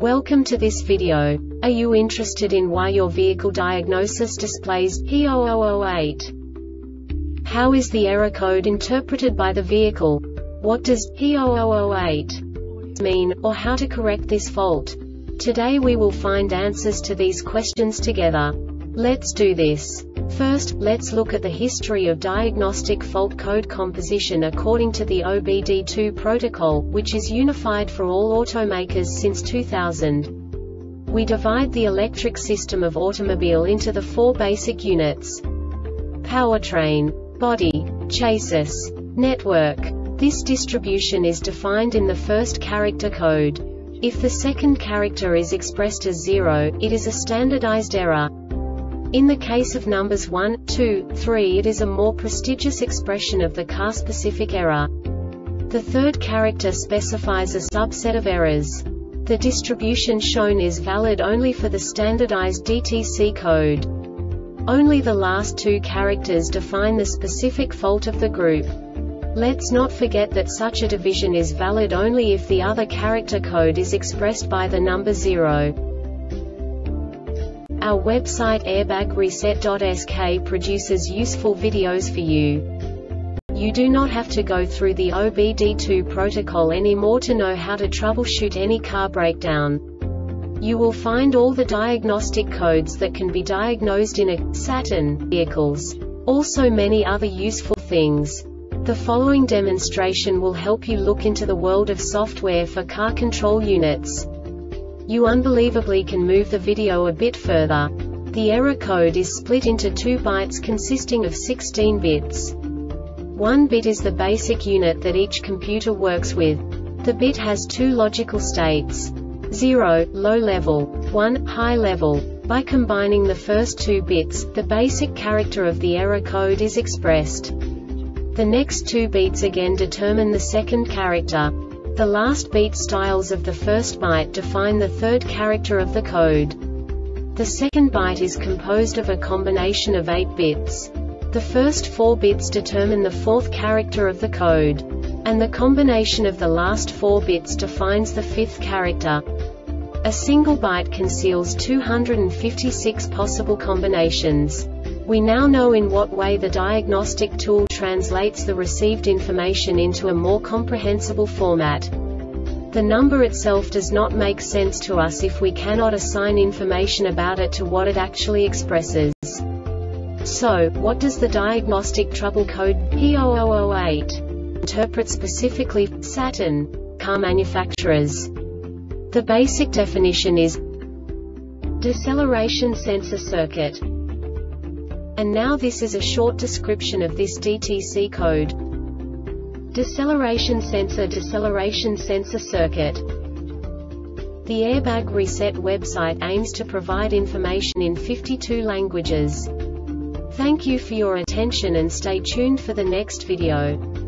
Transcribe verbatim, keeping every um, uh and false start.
Welcome to this video. Are you interested in why your vehicle diagnosis displays P zero zero zero eight? How is the error code interpreted by the vehicle? What does P zero zero zero eight mean, or how to correct this fault? Today we will find answers to these questions together. Let's do this. First, let's look at the history of diagnostic fault code composition according to the O B D two protocol, which is unified for all automakers since two thousand. We divide the electric system of automobile into the four basic units: powertrain, body, chassis, network. This distribution is defined in the first character code. If the second character is expressed as zero, it is a standardized error. In the case of numbers one, two, three, it is a more prestigious expression of the car-specific error. The third character specifies a subset of errors. The distribution shown is valid only for the standardized D T C code. Only the last two characters define the specific fault of the group. Let's not forget that such a division is valid only if the other character code is expressed by the number zero. Our website airbag reset dot S K produces useful videos for you. You do not have to go through the O B D two protocol anymore to know how to troubleshoot any car breakdown. You will find all the diagnostic codes that can be diagnosed in a Saturn vehicles. Also many other useful things. The following demonstration will help you look into the world of software for car control units. You unbelievably can move the video a bit further. The error code is split into two bytes consisting of sixteen bits. One bit is the basic unit that each computer works with. The bit has two logical states: zero, low level, one, high level. By combining the first two bits, the basic character of the error code is expressed. The next two bits again determine the second character. The last beat styles of the first byte define the third character of the code. The second byte is composed of a combination of eight bits. The first four bits determine the fourth character of the code. And the combination of the last four bits defines the fifth character. A single byte conceals two hundred fifty-six possible combinations. We now know in what way the diagnostic tool translates the received information into a more comprehensible format. The number itself does not make sense to us if we cannot assign information about it to what it actually expresses. So, what does the diagnostic trouble code P zero zero zero eight interpret specifically for Saturn car manufacturers? The basic definition is deceleration sensor circuit. And now this is a short description of this D T C code. Deceleration sensor deceleration sensor circuit. The Airbag Reset website aims to provide information in fifty-two languages. Thank you for your attention and stay tuned for the next video.